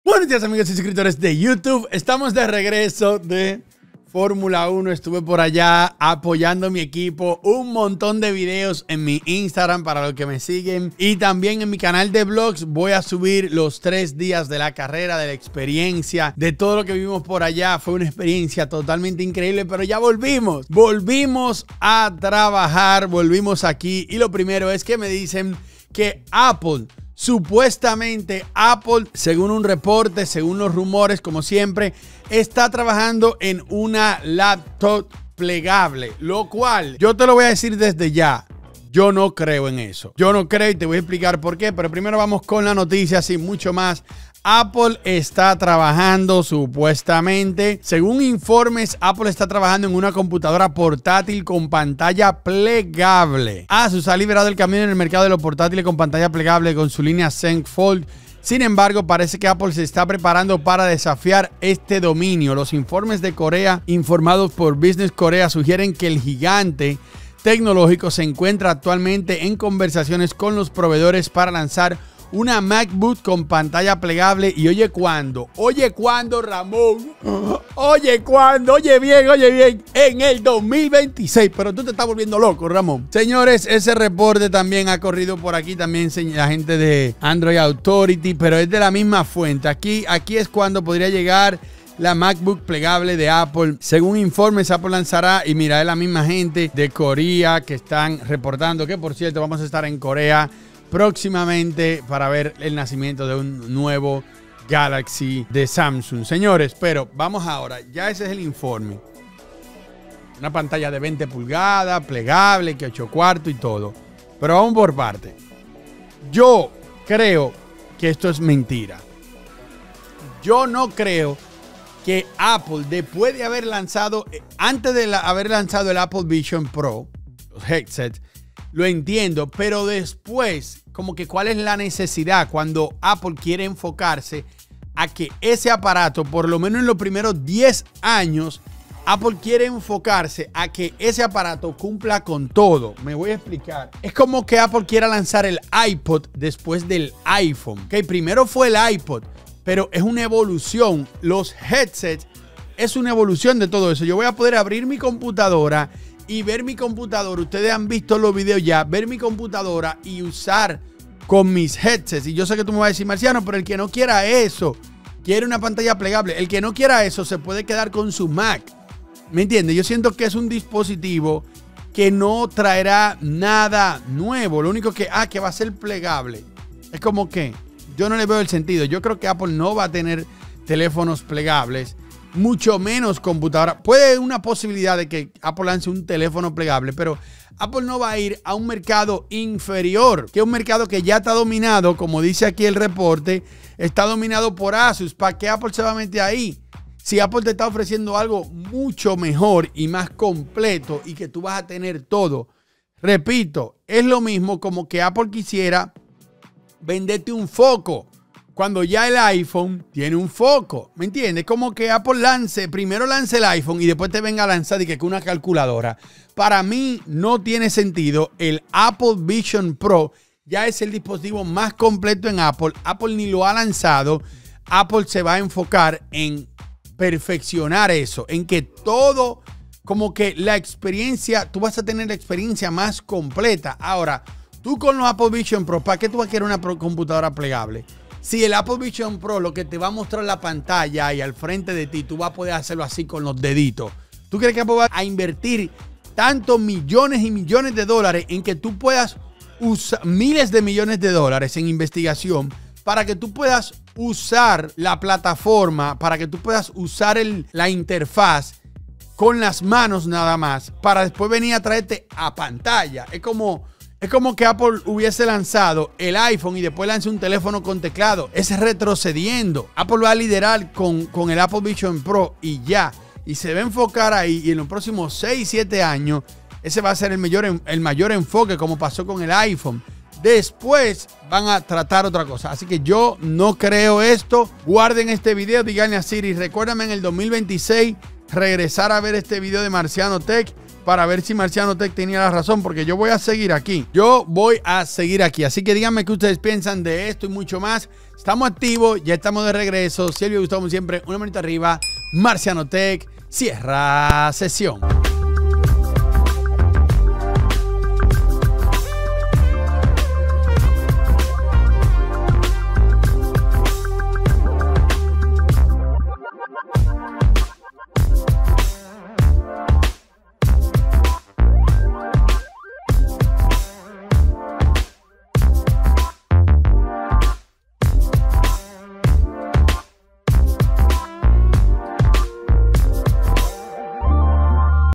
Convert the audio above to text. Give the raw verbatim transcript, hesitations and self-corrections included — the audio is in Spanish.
Buenos días, amigos y suscriptores de YouTube. Estamos de regreso de Fórmula uno. Estuve por allá apoyando a mi equipo. Un montón de videos en mi Instagram para los que me siguen. Y también en mi canal de vlogs voy a subir los tres días de la carrera, de la experiencia, de todo lo que vivimos por allá. Fue una experiencia totalmente increíble, pero ya volvimos. Volvimos a trabajar, volvimos aquí. Y lo primero es que me dicen que Apple... Supuestamente Apple, según un reporte, según los rumores, como siempre, está trabajando en una laptop plegable, lo cual yo te lo voy a decir desde ya. Yo no creo en eso. Yo no creo y te voy a explicar por qué. Pero primero vamos con la noticia, sin mucho más. Apple está trabajando supuestamente, según informes, Apple está trabajando en una computadora portátil con pantalla plegable. Asus ha liberado el camino en el mercado de los portátiles con pantalla plegable con su línea ZenFold. Sin embargo, parece que Apple se está preparando para desafiar este dominio. Los informes de Corea, informados por Business Korea, sugieren que el gigante tecnológico se encuentra actualmente en conversaciones con los proveedores para lanzar una MacBook con pantalla plegable. Y oye cuándo, oye cuándo, Ramón, oye cuándo, oye bien, oye bien, en el dos mil veintiséis. Pero tú te estás volviendo loco, Ramón. Señores, ese reporte también ha corrido por aquí, también la gente de Android Authority, pero es de la misma fuente. Aquí, aquí es cuando podría llegar la MacBook plegable de Apple. Según informes, Apple lanzará, y mira, es la misma gente de Corea que están reportando que, por cierto, vamos a estar en Corea próximamente para ver el nacimiento de un nuevo Galaxy de Samsung. Señores, pero vamos ahora, ya ese es el informe. Una pantalla de veinte pulgadas, plegable, que ocho cuartos y todo. Pero vamos por parte. Yo creo que esto es mentira. Yo no creo que Apple, después de haber lanzado, antes de la, haber lanzado el Apple Vision Pro, los headsets, lo entiendo, pero después, como que cuál es la necesidad cuando Apple quiere enfocarse a que ese aparato, por lo menos en los primeros diez años, Apple quiere enfocarse a que ese aparato cumpla con todo. Me voy a explicar. Es como que Apple quiera lanzar el iPod después del iPhone. Okay, primero fue el iPod, pero es una evolución. Los headsets es una evolución de todo eso. Yo voy a poder abrir mi computadora y ver mi computadora, ustedes han visto los videos ya, ver mi computadora y usar con mis headsets. Y yo sé que tú me vas a decir, Marciano, pero el que no quiera eso, quiere una pantalla plegable. El que no quiera eso se puede quedar con su Mac. ¿Me entiendes? Yo siento que es un dispositivo que no traerá nada nuevo. Lo único que, ah, que va a ser plegable. Es como que yo no le veo el sentido. Yo creo que Apple no va a tener teléfonos plegables, mucho menos computadora. Puede una posibilidad de que Apple lance un teléfono plegable, pero Apple no va a ir a un mercado inferior, que es un mercado que ya está dominado, como dice aquí el reporte, está dominado por Asus. ¿Para qué Apple se va a meter ahí? Si Apple te está ofreciendo algo mucho mejor y más completo y que tú vas a tener todo. Repito, es lo mismo como que Apple quisiera venderte un foco cuando ya el iPhone tiene un foco, ¿me entiendes? Como que Apple lance, primero lance el iPhone y después te venga a lanzar y que con una calculadora. Para mí no tiene sentido. El Apple Vision Pro ya es el dispositivo más completo en Apple. Apple ni lo ha lanzado. Apple se va a enfocar en perfeccionar eso, en que todo, como que la experiencia, tú vas a tener la experiencia más completa. Ahora, tú con los Apple Vision Pro, ¿para qué tú vas a querer una computadora plegable? Si el Apple Vision Pro lo que te va a mostrar la pantalla y al frente de ti, tú vas a poder hacerlo así con los deditos. ¿Tú crees que Apple va a invertir tantos millones y millones de dólares en que tú puedas usar miles de millones de dólares en investigación para que tú puedas usar la plataforma, para que tú puedas usar el, la interfaz con las manos nada más, para después venir a traerte a pantalla? Es como... Es como que Apple hubiese lanzado el iPhone y después lance un teléfono con teclado. Es retrocediendo. Apple va a liderar con, con el Apple Vision Pro y ya. Y se va a enfocar ahí. Y en los próximos seis, siete años, ese va a ser el mayor, el mayor enfoque, como pasó con el iPhone. Después van a tratar otra cosa. Así que yo no creo esto. Guarden este video, díganle a Siri, recuérdame en el dos mil veintiséis regresar a ver este video de Marciano Tech para ver si Marciano Tech tenía la razón, porque yo voy a seguir aquí. Yo voy a seguir aquí. Así que díganme qué ustedes piensan de esto y mucho más. estamos activos, ya estamos de regreso. Si les gustó, como siempre, una manita arriba. Marciano Tech, cierra sesión.